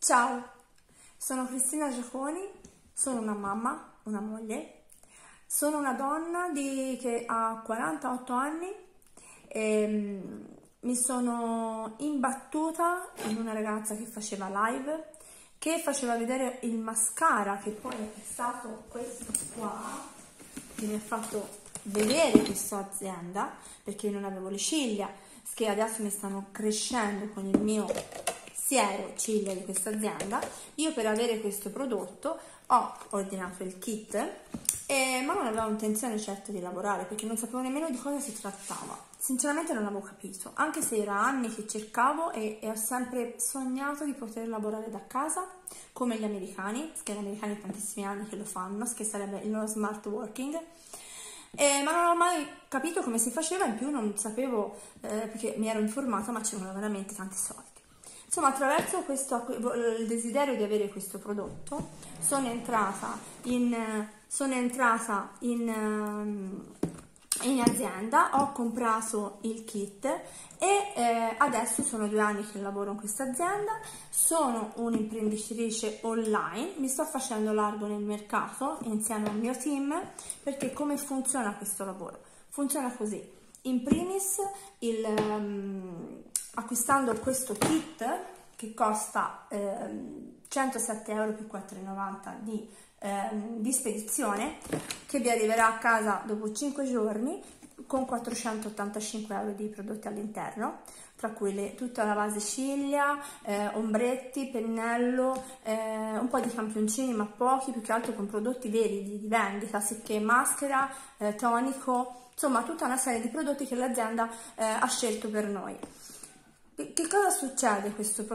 Ciao, sono Cristina Giaconi, sono una mamma, una moglie, sono una donna che ha 48 anni e mi sono imbattuta in una ragazza che faceva live, che faceva vedere il mascara, che poi è stato questo qua, che mi ha fatto vedere questa azienda, perché io non avevo le ciglia, che adesso mi stanno crescendo con il mio siero ciglia di questa azienda. Io per avere questo prodotto ho ordinato il kit, ma non avevo intenzione certo di lavorare perché non sapevo nemmeno di cosa si trattava. Sinceramente non avevo capito, anche se era anni che cercavo e ho sempre sognato di poter lavorare da casa come gli americani, perché gli americani hanno tantissimi anni che lo fanno, che sarebbe il loro smart working. Ma non ho mai capito come si faceva, in più non sapevo, perché mi ero informata, ma c'erano veramente tanti soldi. Insomma, attraverso il desiderio di avere questo prodotto sono entrata in azienda, ho comprato il kit e adesso sono 2 anni che lavoro in questa azienda, sono un'imprenditrice online, mi sto facendo largo nel mercato insieme al mio team, perché come funziona questo lavoro? Funziona così: in primis acquistando questo kit che costa 107 euro più 4,90 di spedizione, che vi arriverà a casa dopo 5 giorni con 485 euro di prodotti all'interno, tra cui tutta la base ciglia, ombretti, pennello, un po' di campioncini, ma pochi, più che altro con prodotti veri di vendita, sicché maschera, tonico, insomma tutta una serie di prodotti che l'azienda ha scelto per noi. Che cosa succede? Questo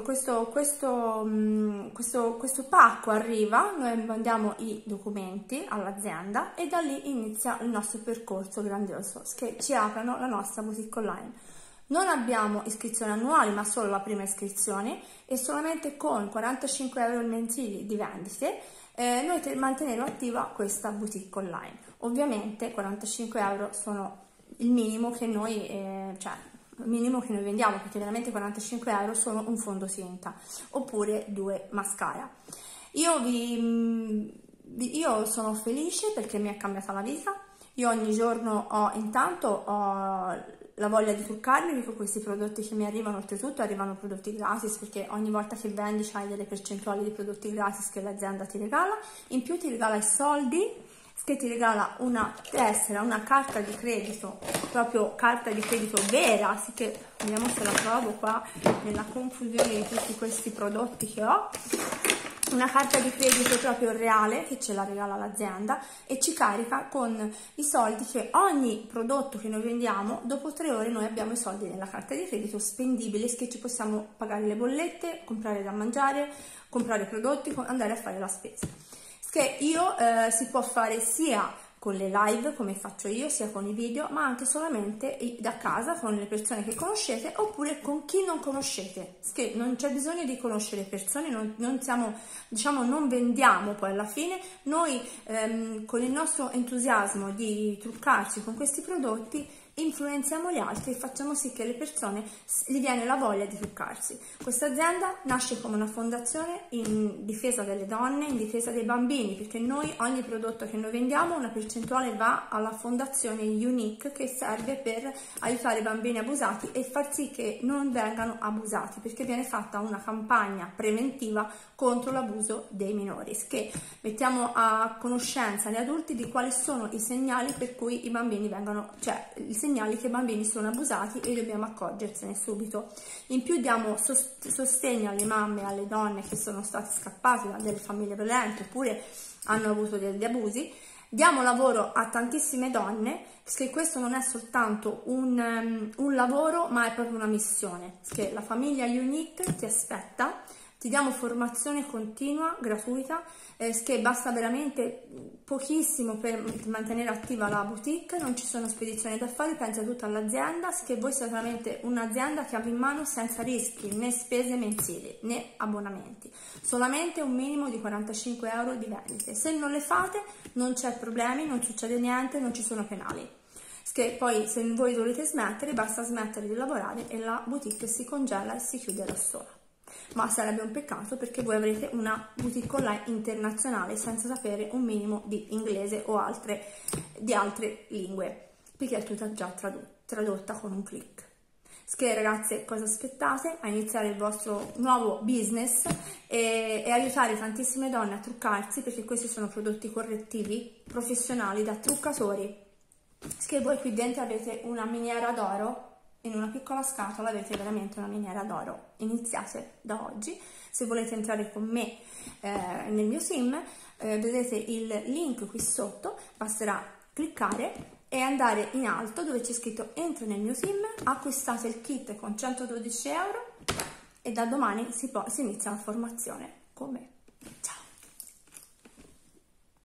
pacco arriva, noi mandiamo i documenti all'azienda e da lì inizia il nostro percorso grandioso, che ci aprono la nostra boutique online. Non abbiamo iscrizioni annuali, ma solo la prima iscrizione, e solamente con 45 euro mensili di vendite noi manterremo attiva questa boutique online. Ovviamente 45 euro sono il minimo che noi, il minimo che noi vendiamo, perché veramente 45 euro sono un fondotinta oppure 2 mascara. Io sono felice perché mi è cambiata la vita. Io ogni giorno ho la voglia di truccarmi, perché questi prodotti che mi arrivano, oltretutto arrivano prodotti gratis, perché ogni volta che vendi c'hai delle percentuali di prodotti gratis che l'azienda ti regala, in più ti regala i soldi, che ti regala una tessera, una carta di credito, proprio carta di credito vera, así che vediamo se la trovo qua nella confusione di tutti questi prodotti che ho. Una carta di credito proprio reale che ce la regala l'azienda e ci carica con i soldi, che ogni prodotto che noi vendiamo, dopo 3 ore noi abbiamo i soldi nella carta di credito spendibili, che ci possiamo pagare le bollette, comprare da mangiare, comprare prodotti, andare a fare la spesa. Che si può fare sia con le live come faccio io, sia con i video, ma anche solamente da casa con le persone che conoscete oppure con chi non conoscete, che non c'è bisogno di conoscere persone, non siamo, diciamo, non vendiamo poi alla fine, noi con il nostro entusiasmo di truccarci con questi prodotti influenziamo gli altri e facciamo sì che le persone gli viene la voglia di truccarsi. Questa azienda nasce come una fondazione in difesa delle donne, in difesa dei bambini, perché noi ogni prodotto che noi vendiamo, una percentuale va alla fondazione Unique, che serve per aiutare i bambini abusati e far sì che non vengano abusati, perché viene fatta una campagna preventiva contro l'abuso dei minori, che mettiamo a conoscenza gli adulti di quali sono i segnali per cui i bambini vengono, cioè i segnali che i bambini sono abusati, e dobbiamo accorgersene subito. In più diamo sostegno alle mamme e alle donne che sono state scappate da delle famiglie violente oppure hanno avuto degli abusi. Diamo lavoro a tantissime donne, perché questo non è soltanto un lavoro, ma è proprio una missione, che la famiglia Unique ti aspetta. Ti diamo formazione continua, gratuita, che basta veramente pochissimo per mantenere attiva la boutique, non ci sono spedizioni da fare, pensa tutta all'azienda, che voi siete veramente un'azienda che avete in mano senza rischi, né spese mensili, né abbonamenti, solamente un minimo di 45 euro di vendite. Se non le fate non c'è problemi, non succede niente, non ci sono penali. Che poi se voi volete smettere, basta smettere di lavorare e la boutique si congela e si chiude da sola. ma sarebbe un peccato perché voi avrete una boutique online internazionale senza sapere un minimo di inglese o di altre lingue, perché è tutta già tradotta con un click. Che ragazze, cosa aspettate a iniziare il vostro nuovo business e aiutare tantissime donne a truccarsi, perché questi sono prodotti correttivi professionali da truccatori, che voi qui dentro avete una miniera d'oro, in una piccola scatola avete veramente una miniera d'oro. Iniziate da oggi. Se volete entrare con me nel mio sim, vedete il link qui sotto, basterà cliccare e andare in alto dove c'è scritto entra nel mio sim, acquistate il kit con 112 euro e da domani si inizia la formazione con me. Ciao!